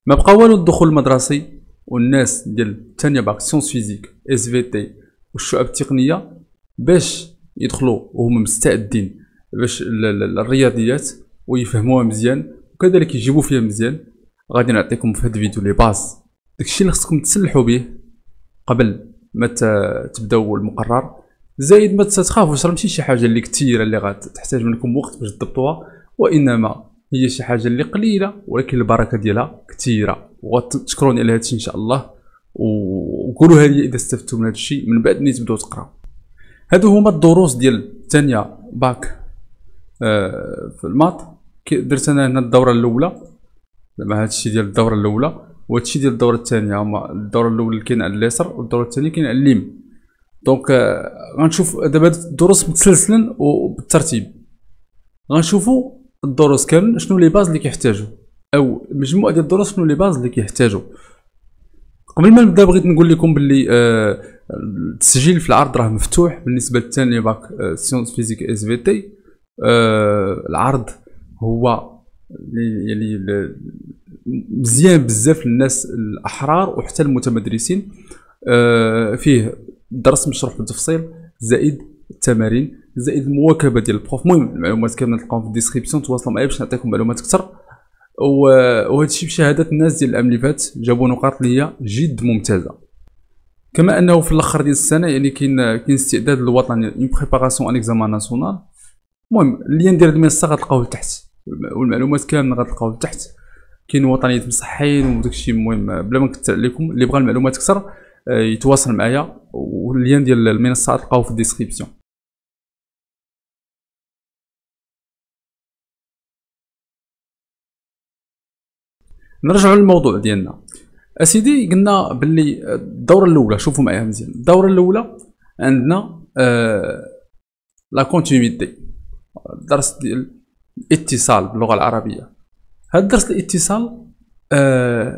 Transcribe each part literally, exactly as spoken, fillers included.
ما بقى والو الدخول المدرسي، والناس ديال الثانيه باك سيونس فيزيك اس في تي والشعب التقنيه باش يدخلوا وهم مستعدين باش الرياضيات ويفهموها مزيان وكذلك يجيبوا فيها مزيان. غادي نعطيكم في هذا الفيديو لي باز داكشي اللي خصكم تسلحوا به قبل ما تبداو المقرر. زائد ما تخافوش، راه ماشي شي حاجه اللي كثيره اللي غتحتاج منكم وقت باش تضبطوها، وانما هي شي حاجه اللي قليله ولكن البركه ديالها كثيره، وغتشكروني على هادشي ان شاء الله. وقولوا هذه اذا استفدتوا من هادشي من بعد ملي تبداو تقراو. هادو هما الدروس ديال الثانيه باك آه في الماط. درت انا هنا الدوره الاولى، زعما هادشي ديال الدوره الاولى، وهادشي ديال الدوره الثانيه. هما الدوره الاولى اللي كاين على اليسار والدوره الثانيه كاين على اليمين. دونك آه غنشوف دابا الدروس متسلسلا وبالترتيب. غنشوفوا الدروس كامل شنو لي باز اللي كيحتاجوا، او مجموعه ديال الدروس شنو لي باز اللي كيحتاجوا. قبل ما نبدا بغيت نقول لكم باللي آه التسجيل في العرض راه مفتوح بالنسبه للثاني باك آه سيونس فيزيك اس في تي. آه العرض هو يعني مزيان بزاف للناس الاحرار وحتى المتمدرسين. آه فيه درس مشروح بالتفصيل، زائد التمارين، زائد المواكبه ديال البروف. المهم المعلومات كامله تلقاوهم في الديسكريبسيون، تواصلوا معايا باش نعطيكم معلومات اكثر. وهذا الشيء بشهاده الناس ديال العام اللي فات جابوا نقاط اللي هي جد ممتازه. كما انه في الاخر ديال السنه يعني كاين كاين استعداد الوطني اون بريباراسيون ان اكزامان ناسيونال. المهم اللين ديال المنصه غتلقاوه لتحت، والمعلومات كامله غتلقاوه لتحت. كاين وطنيات مصحين وداكشي. المهم بلا ما نكثر عليكم، اللي بغى المعلومات اكثر يتواصل معايا، واللين ديال المنصه غتلقاوه في الديسكريبسيون. نرجعوا للموضوع ديالنا اسيدي. قلنا باللي الدوره الاولى، شوفوا معايا مزيان، الدوره الاولى عندنا آه لا كونتينيتي، درس ديال الاتصال باللغه العربيه. هذا الدرس الاتصال آه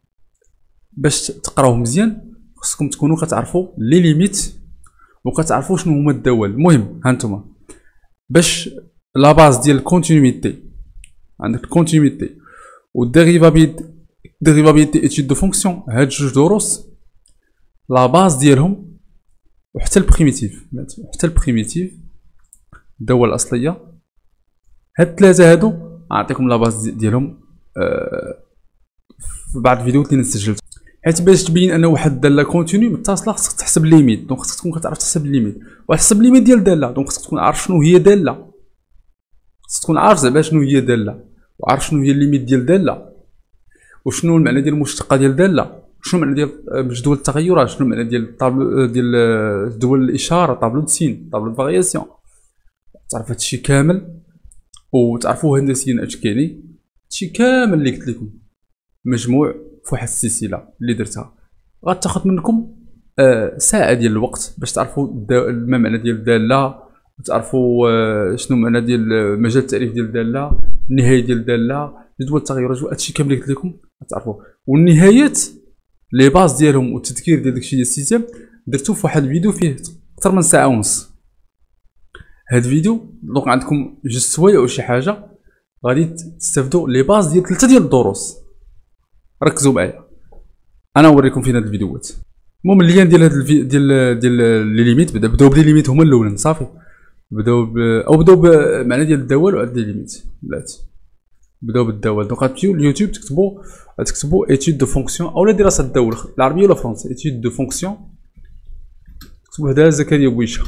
باش تقراوه مزيان خصكم تكونوا كتعرفوا لي ليميت وكتعرفوا شنو هما الدوال. المهم ها نتوما باش لا باز ديال الكونتينيتي، عندك الكونتينيتي والديريفابيلتي ديريفابيلتي ايتود دو فونكسيون. هاد جوج دروس لا باز ديالهم، وحتى البريميتيف حتى البريميتيف الدوال الاصليه. هاد الثلاثه هادو نعطيكم لا باز ديالهم آه في بعض الفيديوهات اللي سجلت، حيت باش تبين ان واحد الداله كونتينيو متصله خصك تحسب الليميت. دونك خصك تكون كتعرف تحسب الليميت وتحسب الليميت ديال داله. دونك خصك تكون عارف شنو هي داله، خصك تكون عارف زعما شنو هي داله، وعارف شنو هي الليميت ديال داله، وشنو المعنى ديال المشتقه ديال داله، شنو المعنى ديال جدول التغيرات، شنو المعنى ديال طابلو ديال جدول الاشاره، طابلو د سين، طابلو د فارياسيون. تعرف هادشي كامل وتعرفوه هندسيا اش كايني. هادشي كامل اللي قلت لكم مجموع في واحد السلسله اللي درتها غتاخذ منكم آه ساعه ديال الوقت باش تعرفوا ما معنى ديال داله، وتعرفوا آه شنو معنى ديال مجال التعريف ديال داله، النهايه ديال داله، جدول التغيرات. هادشي كامل اللي قلت لكم غتعرفوه. والنهايات لي باز ديالهم والتذكير ديال داكشي ديال السيستم درتو في واحد الفيديو فيه اكثر من ساعه ونص. هاد الفيديو دونك عندكم جوج سوايع او شي حاجه غادي تستافدوا لي باز ديال ثلاثه ديال الدروس. ركزوا معايا انا نوريكم فين هاد الفيديوهات. المهم اللين ديال هاد الفي... ديال ديال لي ليميت بدا بداو بلي ليميت هما الاولين صافي. بداو ب... او بداو بمعنى ديال الدوال وعاد لي ليميت بلات بداو بالدوال. دونك غتمشيو اليوتيوب تكتبوا تكتبوا ايتود دو فونكسيون اولا دراسه الدول العربيه ولا فرنسا. ايتود دو فونكسيون تكتبوا هذا زكريا بويشه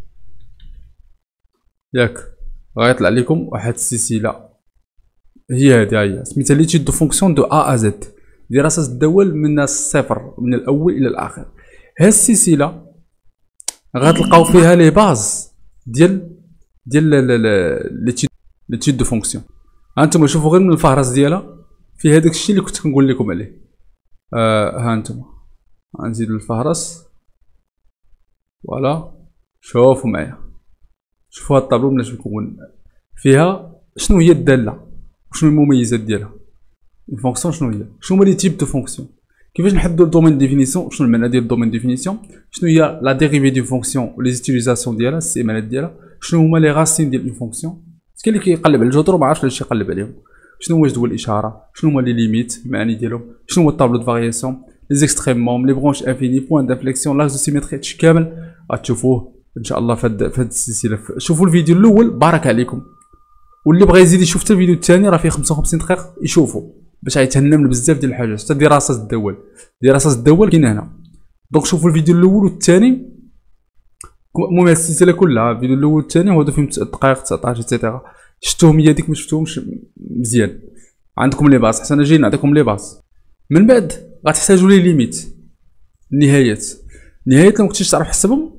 ياك، غيطلع لكم واحد السلسله هي هذه هي سميتها ليتود دو فونكسيون دو ا ا زد، دراسه الدول من الصفر من الاول الى الاخر. هاد السلسله غتلقاو فيها لي باز ديال ديال ليتود دو فونكسيون. هانتوما شوفوا غير من الفهرس ديالها في هذاك الشيء اللي كنت كنقول لكم عليه. آه هانتوما غنزيدو الفهرس فوالا. شوفوا معايا، شوفوا هاد الطابلو بناش مكون فيها شنو هي الداله وشنو المميزات ديالها. الفونكسيون شنو هي، شنو هما لي تيب دو فونكسيون، كيفاش نحددو الدومين ديفينيسيون، شنو المعنى ديال الدومين ديفينيسيون، شنو هي لا ديريفي دو فونكسيون ولي زيتيليزاسيون ديالها الاستعمالات ديالها، شنو هما لي راسين ديال اون فونكسيون. كاين اللي كيقلب على الجذور وما عارفش علاش يقلب عليهم. شنو هو جدول الاشاره، شنو هما لي ليميت المعاني ديالهم، شنو هو الطابلو دو فارياسيون، لي زيكستريموم، لي برونش انفيني، بوين دانفليكسيون، لاكس دو سيمتري، هادشي كامل غتشوفوه ان شاء الله فهاد فهاد السلسله. شوفوا الفيديو الاول بارك عليكم، واللي بغى يزيد يشوف حتى الفيديو الثاني راه فيه خمسة وخمسين دقيقه يشوفوا باش غيتهنى من بزاف ديال الحاجات، حتى دراسات الدول، دراسات الدول كاينه هنا. دونك شوفوا الفيديو الاول والثاني، المهم السلسله كلها الفيديو الاول والثاني هادو فيهم دقائق تسعطاش ايتترا، شفتوهم هي ديك ما شفتوهمش مزيان، عندكم لي باس، حتى انا جاي نعطيكم لي باس. من بعد غتحتاجوا لي ليميت، النهايات، النهايات لو كنتيش تعرف تحسبهم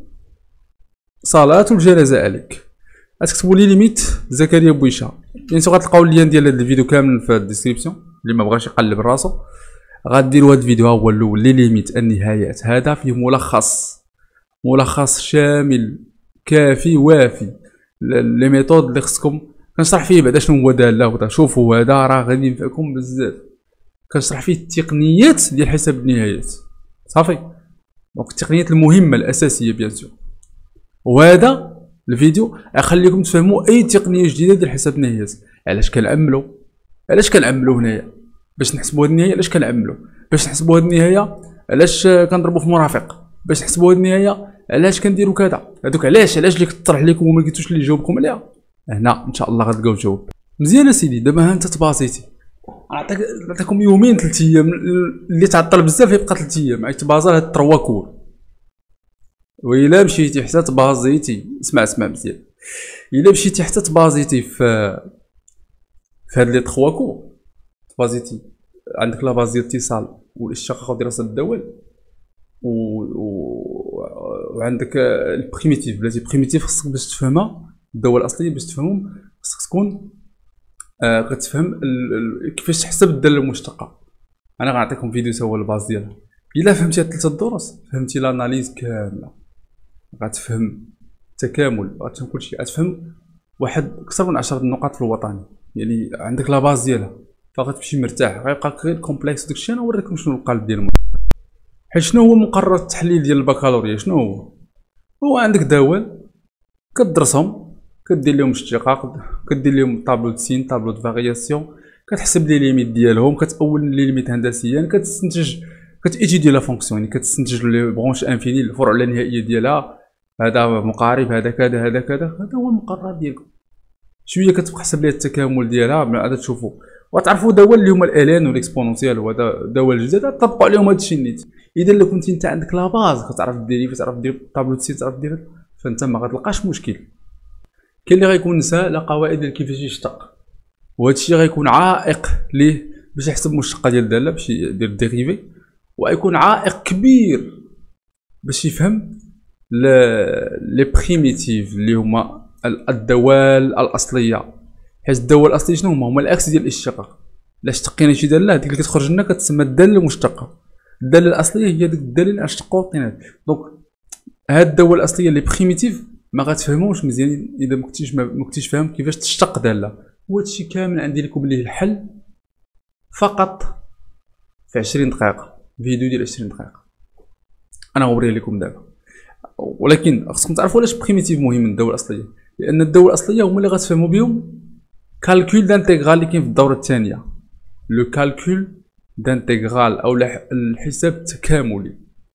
صلاة والجنازة عليك، غتكتبوا لي ليميت زكريا بويشا. بيان سور غتلقاو اللين ديال هاد الفيديو كامل في الديسكريبسيون، اللي ما بغاش يقلب راسو غديروا هاد الفيديو ها هو الاول، لي ليميت النهايات، هذا فيه ملخص، ملخص شامل كافي وافي، لي ميثود اللي خصكم كنشرح فيه بعدا شنو هو داله ودا. شوفوا هذا راه غادي ينفعكم بزاف، كنشرح فيه التقنيات ديال حساب النهايات صافي، دونك التقنيات المهمه الاساسيه بيان سور. وهذا الفيديو غيخليكم تفهموا اي تقنيه جديده ديال حساب النهايات، علاش كنعملوا، علاش كنعملوا هنايا باش نحسبوا هاد النهايه، علاش كنعملوا باش نحسبوا هاد النهايه، علاش كنضربوا في مرافق باش نحسبوا هاد النهايه، علاش كنديروا كذا، هذوك علاش علاش اللي كطرح لكم وما لقيتوش اللي يجاوبكم عليها، هنا ان شاء الله غتلقاو الجواب. مزيان اسيدي، دابا ها انت تبازيتي، نعطيك نعطيكم يومين ثلاث ايام، اللي تعطل بزاف يبقى ثلاث ايام غيتبازا هاد تروا كور. وإلا مشيتي حتى تبازيتي، اسمع اسمع مزيان، إلا مشيتي حتى تبازيتي في في هاد لي تخوا كور، تبازيتي عندك لا باز ديال الاتصال والاشتقاق ودراسة الدول و... و... وعندك البريميتيف، بلاتي بريميتيف خصك باش تفهمها الدول الاصليه، باش تفهمهم خصك تكون آه كتفهم ال... كيفاش تحسب الداله المشتقه. انا غنعطيكم فيديو تا هو الباز ديالها، الا فهمتي هاد ثلاثه الدروس فهمتي لاناليز كامله، غتفهم التكامل، غتفهم كلشي، غتفهم واحد اكثر من عشرة النقاط في الوطني، يعني عندك لا باز ديالها فغتمشي مرتاح. غيبقى غير كومبلكس داكشي، انا نوريكم شنو القالب ديال المهم. حيت شنو هو مقرر التحليل ديال البكالوريا؟ شنو هو؟ هو عندك دول كتدرسهم، كدير لهم اشتقاق، كدير لهم طابلو دو سين، طابلو دو فارياسيون، كتحسب لي ليميت ديالهم، كتأول لي ليميت هندسيا، كتستنتج كتيتيدي لا فونكسيون، يعني كتستنتج لي برونش انفيني، الفروع اللانهائيه ديالها، هذا مقارب، هذا كذا، هذا كذا، هذا هو المقرر ديالكم. شويه كتبقى حسب ليه التكامل ديالها، من بعد تشوفوا وتعرفوا دول اللي هما الالين والاكسبونونسيال، وهذا دول جداد طبقوا عليهم هذا الشيء نيت. اذا لو كنتي انت عندك لا باز كتعرف ديري، كتعرف دير طابلو دو سين، تعرف دير، فانت ما غتلقاش مشكل. كاين اللي غيكون نسى لا قواعد ديال كيفاش يشتق، وهذا الشيء غيكون عائق ليه باش يحسب مشتقه ديال الداله، باش يدير ديريفي، ويكون عائق كبير باش يفهم لي بريميتيف اللي هما الدوال الاصليه. حيت الدول الاصليه شنو هما؟ هما الاكس ديال الاشتقاق. الا اشتقينا شي داله، هذيك اللي كتخرج لنا كتسمى الداله المشتقه. الداله الاصليه هي ديك الداله اللي اشتقوا وطينات. دونك هاد الدول الاصليه اللي بريميتيف ما غتفهموش مزيان اذا ما كنتيش ما كنتيش فاهم كيفاش تشتق داله. وهذا الشيء كامل عندي لكم ليه الحل فقط في عشرين دقيقه، فيديو ديال عشرين دقيقه انا غوريه لكم دابا. ولكن خصكم تعرفوا علاش بريميتيف مهم من الدول الاصليه، لان الدول الاصليه هما اللي غتفهموا بهم كالكول دانتيغرال اللي كاين في الدوره الثانيه، لو كالكول دانتيغرال او الحساب التكاملي.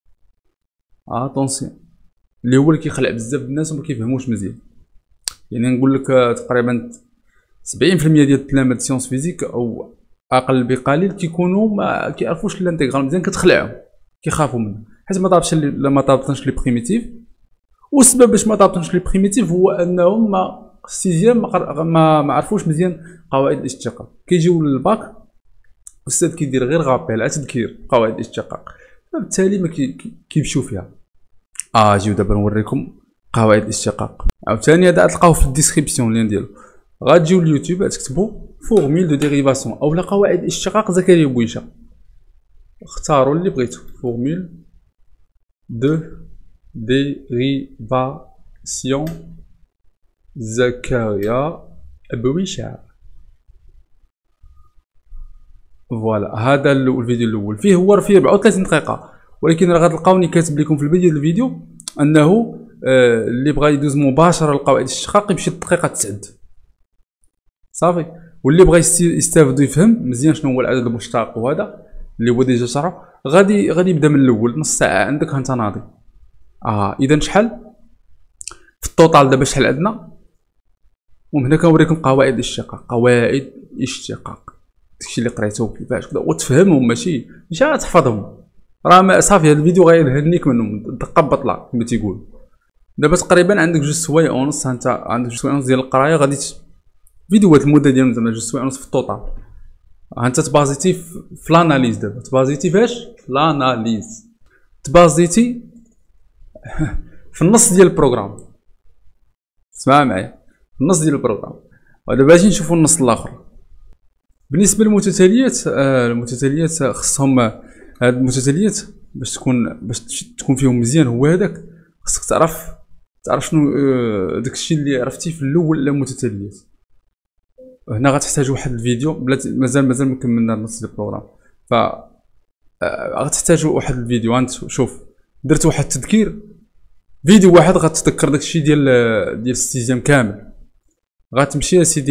اتونسيون اللي هو اللي كيخلع بزاف الناس وما كيفهموش مزيان. يعني نقول لك تقريبا سبعين في المية ديال التلاميذ سيونس فيزيك او اقل بقليل كيكونوا ما كيعرفوش الانتيغرال مزيان، كتخلعهم كيخافوا منه حيت ما طابش ما طابطنش لي بريميتيف. والسبب باش ما طابطنش لي بريميتيف هو انهم ما سيزيام ما ما عرفوش مزيان قواعد الاشتقاق. كيجيو للباك الاستاذ كيدير غير غابيل على تذكير قواعد الاشتقاق، فبالتالي ما كيمشيو فيها. اه جيو دابا نوريكم قواعد الاشتقاق عاوتاني. هذا تلقاوه في الديسكريبسيون لين ديالو، غتجيو لليوتيوب غتكتبوا فورميل دو ديريفاسيون او لا قواعد الاشتقاق زكريا بويشا، اختاروا اللي بغيتو. فورميل دو ديريفاسيون زكريا بويشا. فوالا هذا الفيديو الاول فيه هو فيه أربعة وثلاثين دقيقه، ولكن راه غتلقاوني كاتب لكم في البدايه ديال الفيديو انه آه اللي بغى يدوز مباشره لقواعد الاشتقاق يمشي للدقيقه تسعة صافي. واللي بغى يستافد ويفهم مزيان شنو هو العدد المشتق وهذا اللي هو ديجا شرح، غادي غادي يبدا من الاول نص ساعه عندك انت ناضي. اه اذا شحال في التوتال دابا شحال عندنا؟ ومن هنا كنوريكم قواعد الاشتقاق، قواعد الاشتقاق داكشي اللي قريتو كيفاش كذا وتفهمهم، ماشي ماشي تحفظهم. راه صافي هذا الفيديو غيهنيك منهم دقه بطله كما تيقول. دابا تقريبا عندك جوج سوايع ونص، انت عندك جوج سوايع ونص ديال القرايه، غادي فيديوهات المده ديالهم زعما جوج سوايع ونص في التوتال. انت تبازيتي في لاناليز، دابا تبازيتي فاش؟ لاناليز، تبازيتي في النص ديال البروغرام. اسمع معايا، النص ديال البروغرام. ودابا باغي نشوفوا النص الاخر. بالنسبه للمتتاليات، آه المتتاليات خصهم هاد المتتاليات باش تكون باش تكون فيهم مزيان، هو هذاك خصك تعرف تعرف شنو آه داكشي اللي عرفتي في الاول على المتتاليات. هنا غتحتاج واحد الفيديو، بلاتي مازال مازال مكملنا نص ديال البروغرام، ف آه غتحتاج واحد الفيديو. انت شوف درت واحد التذكير، فيديو واحد غتذكر داكشي ديال ديال السيزيام كامل. غتمشي اسيدي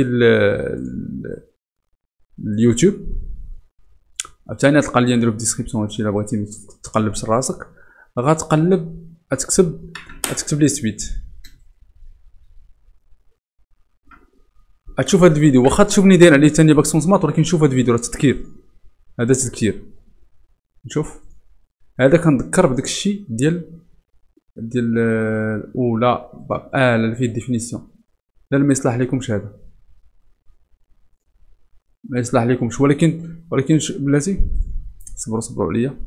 اليوتيوب، عاوتاني تلقى اللين نديرو في الديسكريبسيون. هادشي الا بغيتي تقلبش راسك غتقلب، غتكتب غتكتب لي سويت، غتشوف هاد الفيديو. واخا تشوفني داير عليه ثاني باك سونسمات، ولكن شوف هاد الفيديو راه تذكير، هذا تذكير. نشوف هذا كنذكر بداك الشيء ديال ديال الاولى اه اللي فيه الديفينيسيون. لا ما يصلح لكمش هذا، ما يصلح لكمش، ولكن ولكن بلاتي صبروا صبروا عليا.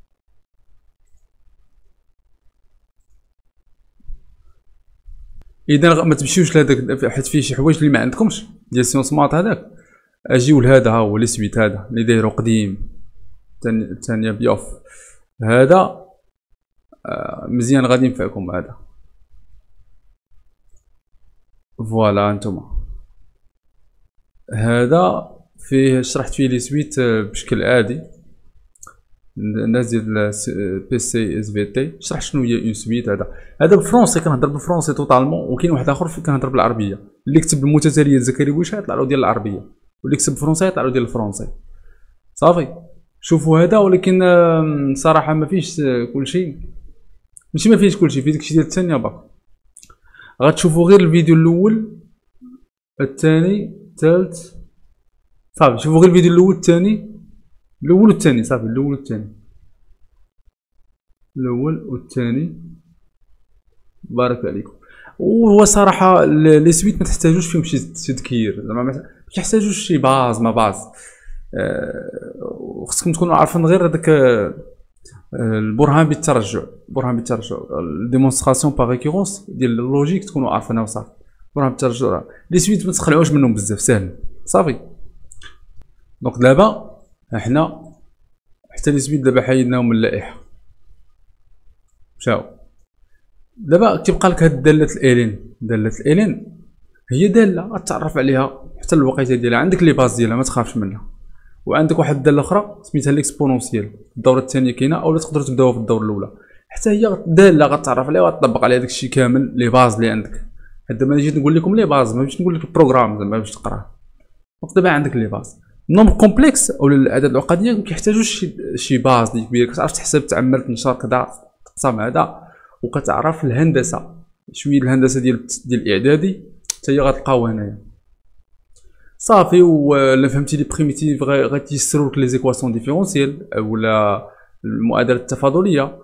اذا ما تمشيوش لهذاك حيت فيه شي حوايج اللي ما عندكمش ديال سيونس مات هذاك، اجيو لهذا. ها هو لي سويت هذا اللي دايرو قديم، الثانيه بيوف هذا آه مزيان غادي ينفعكم هذا. فوالا انتما هذا فيه شرحت فيه لي سويت بشكل عادي. الناس ديال بي سي اس في تي شرح شنو هي اون سويت. هذا هذا بالفرونسي، كنهضر بالفرونسي توتالمون، وكاين واحد اخر كنهضر بالعربيه. اللي كتب المتتاليه زكريا بويشه يطلع له ديال العربيه، واللي كتب بالفرونسي يطلع له ديال الفرونسي. صافي شوفوا هذا. ولكن صراحه ما فيش كلشي، ماشي ما فيش كلشي، في داكشي ديال الثانيه باك. غتشوفوا غير الفيديو الاول الثاني الثالث، صافي شوفوا غير الفيديو الاول الثاني الاول والثاني، صافي الاول والثاني الاول والثاني. بارك عليكم. وهو صراحه لي سويت ما تحتاجوش فيهم شي تذكير، زعما ما كيحتاجوش شي باز ما باز. وخصكم تكونوا عارفين غير هذاك البرهان بالترجع، البرهان بالترجع ديمونستراسيون باغ ريكورونس ديال اللوجيك تكونوا عارفينها وصافي. برهان بالترجع لي سويت ما تخلعوش منهم بزاف، ساهل صافي. دونك دابا حنا حتى لي سويت دابا حيدناهم من اللائحه، مشاو. دابا كيبقى لك هاد داله الالين. داله الالين هي داله غتعرف عليها حتى الوقيته ديالها، عندك لي باز ديالها ما تخافش منها. وعندك واحد الداله اخرى سميتها ليكسبونونسيال، الدوره الثانيه كاينه، اولا تقدروا تبداوها في الدوره الاولى. حتى هي داله غتعرف عليها وغتطبق عليها داكشي كامل لي باز اللي عندك. حتى دابا جيت نقول لكم لي باز، ما باش نقول لك البروغرام زعما باش تقراه. دونك دابا عندك لي باز. النومبر كومبلكس او الاعداد العقديه ما كيحتاجوش شي شي باز اللي كبير، كتعرف تحسب تعمل تنشر كذا تقسم هذا، وكتعرف الهندسه شويه. الهندسه ديال ديال الاعدادي حتى هي غتلقاوها هنايا صافي. ولا فهمتي لي بريميتيف غتيسروا لك لي زيكواسيون ديفيرونسيال ولا المعادلات التفاضليه.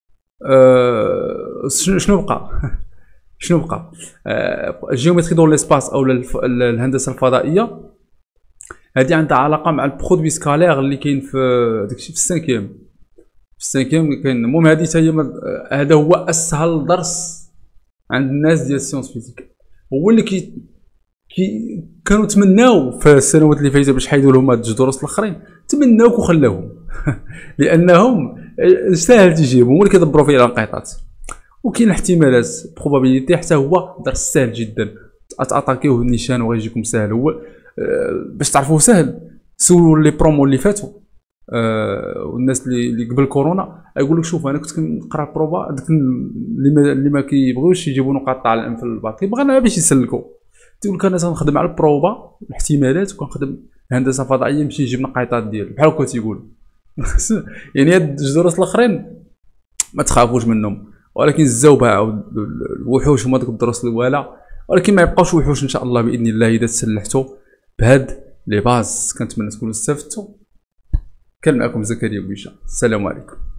أه شنو بقى شنو بقى الجيومتري دون ليسباس او الهندسه الفضائيه. هذه عندها علاقه مع البرودوي سكالير اللي كاين في داكشي في السانكيام في السانكيام كاين. المهم هذه حتى هي هذا هو اسهل درس عند الناس ديال السيونس فيزيك، هو اللي كي كي كانوا تمناو في السنوات اللي فاتت باش حيدوا لهم هاد الجوج دروس الاخرين، تمناوك وخلاوهم لانهم ساهل تجيبهم واللي كيدبروا فيه الانقطاعات. وكاين احتمالات بروبابيليتي حتى هو درس ساهل جدا، اتاكيوه النيشان وغيجيكم ساهل. هو باش تعرفوه ساهل سولوا لي برومو اللي فاتوا أه والناس اللي اللي قبل كورونا يقول لك شوف انا كنت كنقرا بروبا داك اللي ما اللي ما كيبغيوش يجيبوا نقاط على الام في الباك، كيبغينا باش يسلكوا تقول لك انا تنخدم على البروبا الاحتمالات وكنخدم هندسه فضائيه نمشي نجيب نقيطات ديالو بحال هكا تيقولوا. يعني هاد الجوج دروس الاخرين ما تخافوش منهم، ولكن الزوبعه والوحوش هما دوك الدروس الاولى، ولكن ما يبقاوش وحوش ان شاء الله باذن الله اذا تسلحتوا بهاد لي باز. كنتمنى تكونوا استفدتوا. كان معكم زكريا بويشا، السلام عليكم.